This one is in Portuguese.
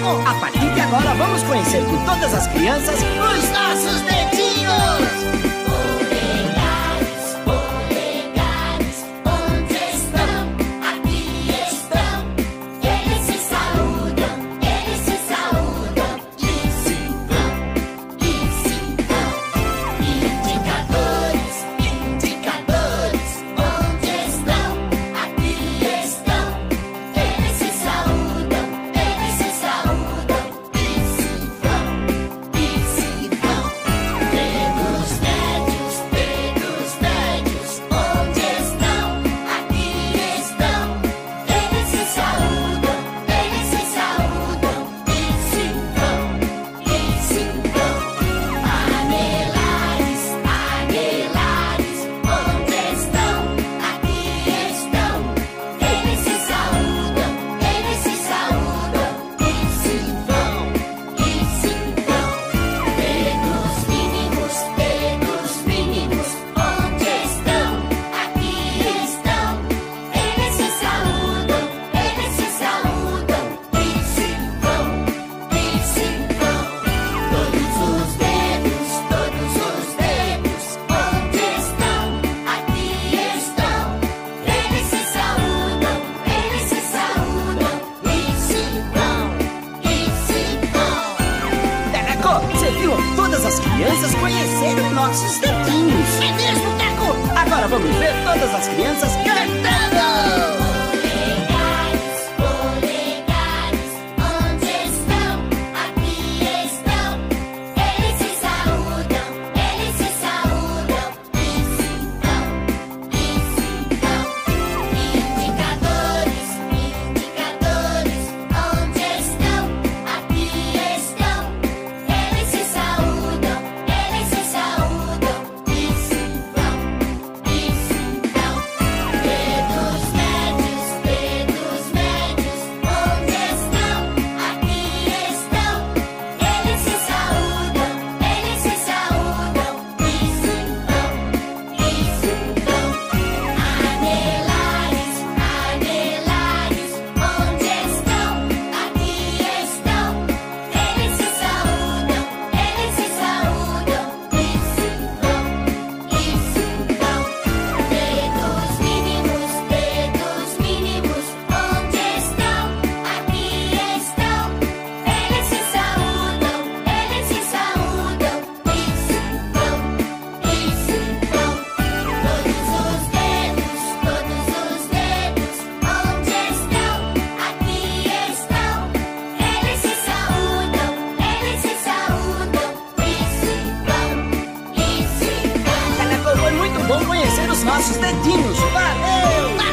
A partir de agora vamos conhecer com todas as crianças os nossos dedinhos. Todas as crianças conheceram nossos dedinhos. É mesmo, Teco? Agora vamos ver todas as crianças cantando. Bom conhecer os nossos dedinhos. Valeu!